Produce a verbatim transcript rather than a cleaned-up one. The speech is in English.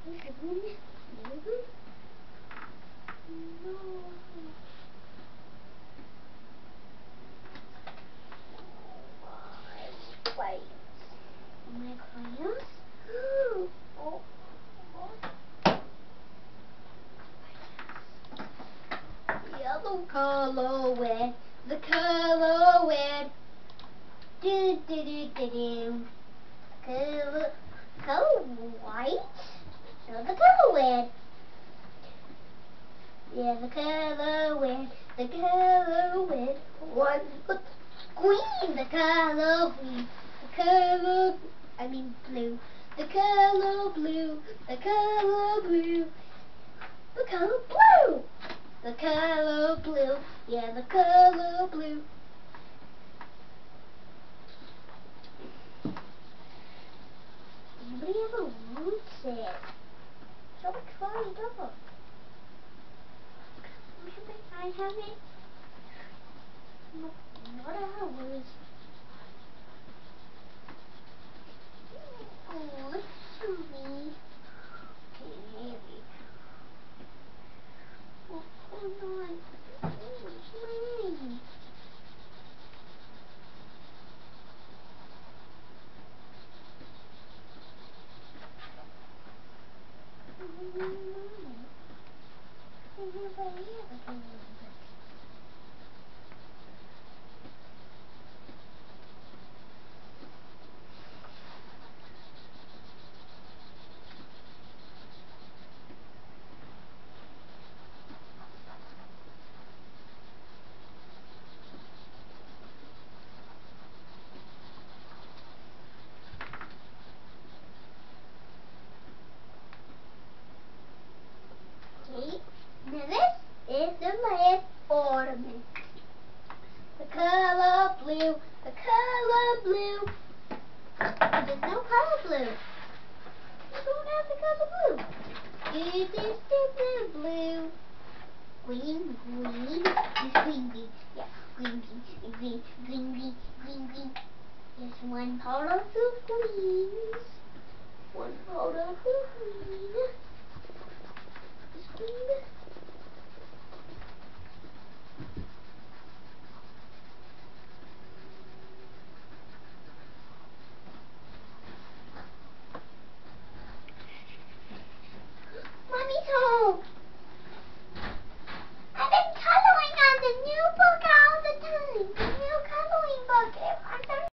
Wait. My crayons? Oh. Yellow color with the color with do do do do do. Color, color white? No, the color with. Yeah, the color with, the color with. What? Green, the color green, the color, I mean blue. The color blue, the color blue, the color blue. The color blue, yeah, the color blue. Anybody ever wants it? So try it out. Maybe I have it. Not ours. Oh, it's sweet. Okay, maybe. Oh, oh no. Oh, it's mine. Okay, now this is the last ornament. The color blue, the color blue. There's no color blue. You don't have the color blue. It is the blue. Green, green, this green, green. Yeah, green, green, green, green, green, green, green. There's one part of the green.